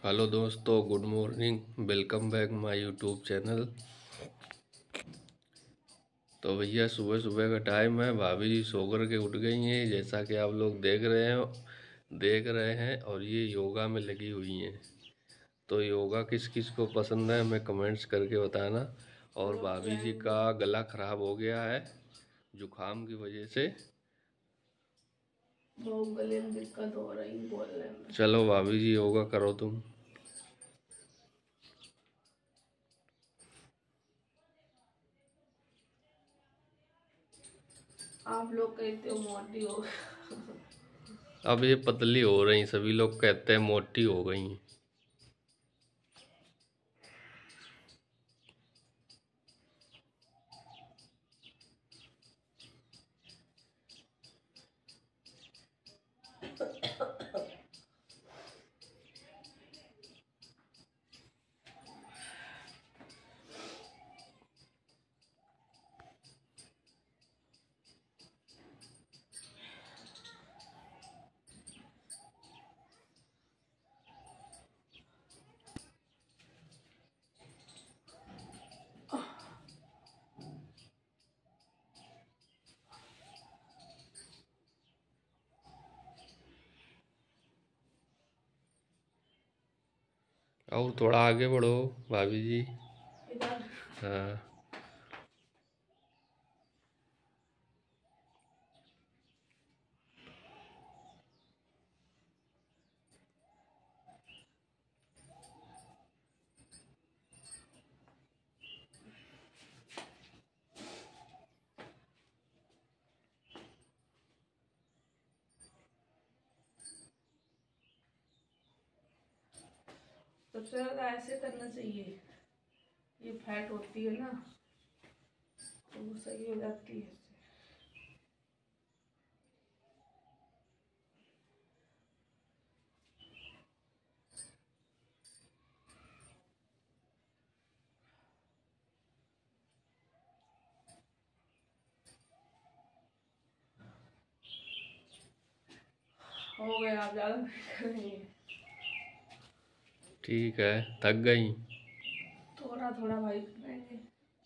Hello दोस्तों, good morning. Welcome back my YouTube channel. तो भैया सुबह सुबह का टाइम है। भाभी जी सो कर के उठ गई हैं, जैसा कि आप लोग देख रहे हैं और ये योगा में लगी हुई हैं। तो योगा किस किस को पसंद है हमें कमेंट्स करके बताना। और भाभी जी का गला खराब हो गया है जुकाम की वजह से। गले में दिक्कत हो रही बोलने में। चलो भाभी जी योगा करो तुम। आप लोग कहते हो मोटी हो अब ये पतली हो रही, सभी लोग कहते हैं मोटी हो गई। और थोड़ा आगे बढ़ो भाभी जी। हाँ, सबसे ज्यादा ऐसे करना चाहिए। ये फैट होती है ना तो वो सही हो जाती है। हो गया, आप ज्यादा नहीं करेंगे। ठीक है, थक गई। थोड़ा थोड़ा भाई करेंगे,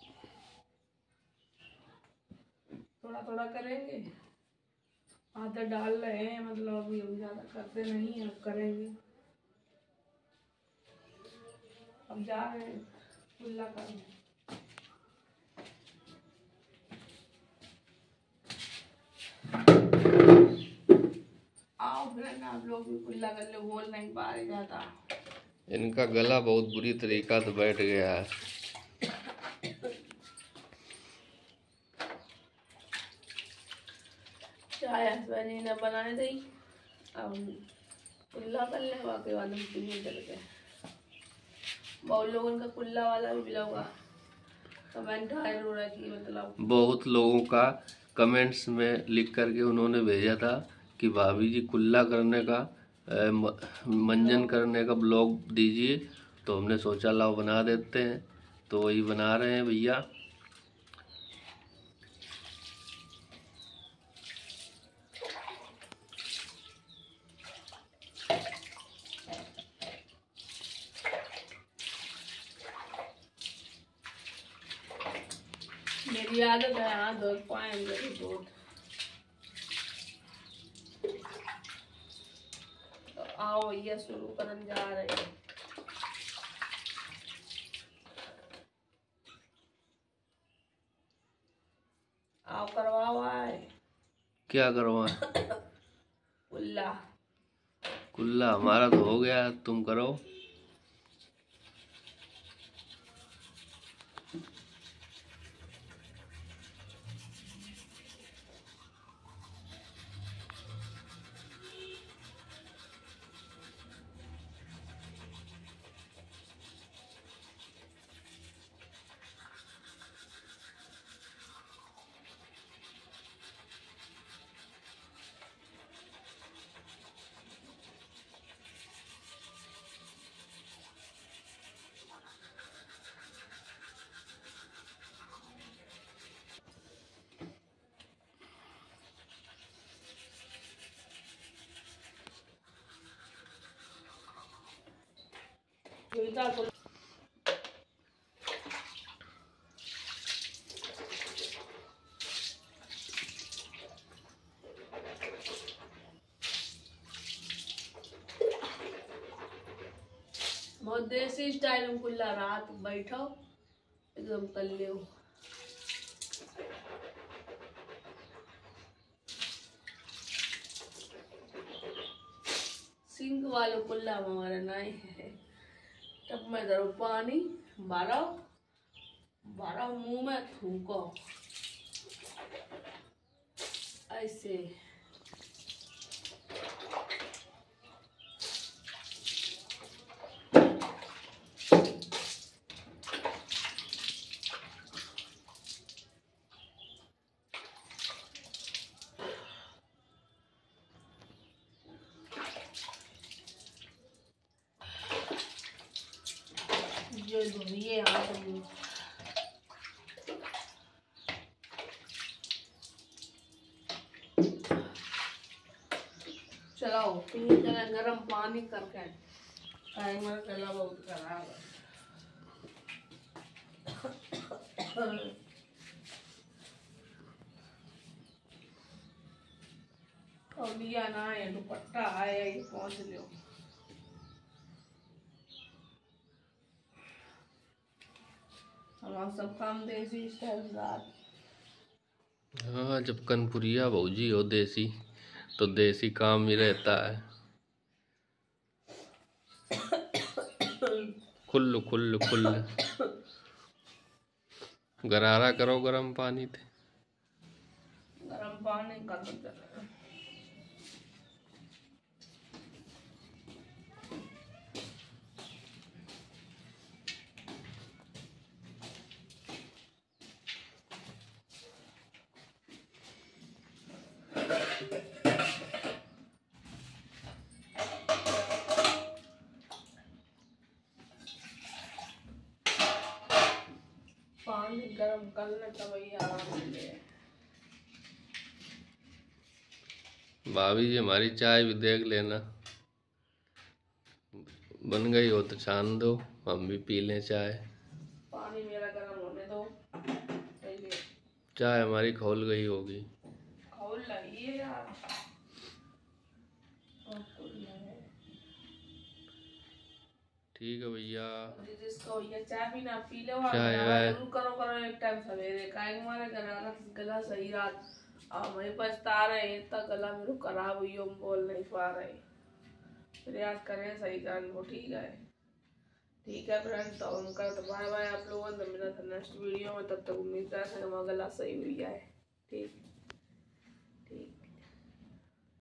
थोड़ा थोड़ा करेंगे। आदत डाल रहे हैं, मतलब अभी हम ज्यादा करते नहीं हैं, अब करेंगे। अब जा रहे हैं कुल्ला करने। आओ फ्रेंड, आप लोग भी कुल्ला कर लो। बोल नहीं पा रहे ज्यादा। इनका गला बहुत बुरी तरीका से बैठ गया है। चाय हसबैंड ने बनाने दी, अब कुल्ला कर ले, बाकी बाद हम पीने चल गए। बहुत लोगों का कुल्ला वाला भी मिला हुआ कमेंट आया रो रहा कि मतलब बहुत लोगों का कमेंट्स में लिख करके उन्होंने भेजा था कि भाभी जी कुल्ला करने का मंजन करने का ब्लॉग दीजिए। तो हमने सोचा लाओ बना देते हैं, तो वही बना रहे हैं भैया। मेरी आदत है हाथ धो पाएंगे रिपोर्ट। तो आओ भैया शुरू करने जा रहे हैं। आओ करवाओ आए। क्या करवाएं? कुल्ला। कुल्ला हमारा तो हो गया, तुम करो। बहुत देसी स्टाइल में कुल्ला रात बैठो एकदम कर ले। सिंक वाले कुल्ला हमारा नहीं है। तब मैं धरो पानी भरो भरो मुंह में थूको ऐसे। जो धोइए हाथ में। चलो तीन जगह गरम पानी करके मेरा गला बहुत खराब है। और लिया ना है दुपट्टा आया ये पहुंच लो। हमारा सब काम देसी स्टाइल रात। हाँ, जब कनपुरिया भौजी हो देसी तो देसी काम ही रहता है। खुल्लू खुल्लू खुल्लू गरारा करो गरम पानी थे। गरम पानी कर दो। पानी गरम करना तब भाभी जी हमारी चाय भी देख लेना, बन गई हो तो छान दो, हम भी पी लें चाय। पानी मेरा गरम होने दो। चाय हमारी खौल गई होगी। खौल रही है यार। ठीक है भैया। जिसको भैया चाय भी ना पी लो चाय जरूर करो करो एक टाइम सवेरे। काहे हमारे गला सही रात हमें पछता रहे इतना गला मेरे खराब हुई हम बोल नहीं पा रहे। प्रयास करें सही करने को। ठीक है फ्रेंड, तो हम करते बाय बाय आप लोगों ने। मिला था नेक्स्ट वीडियो में, तब तक उम्मीद करते हैं हमारा गला सही हुई है।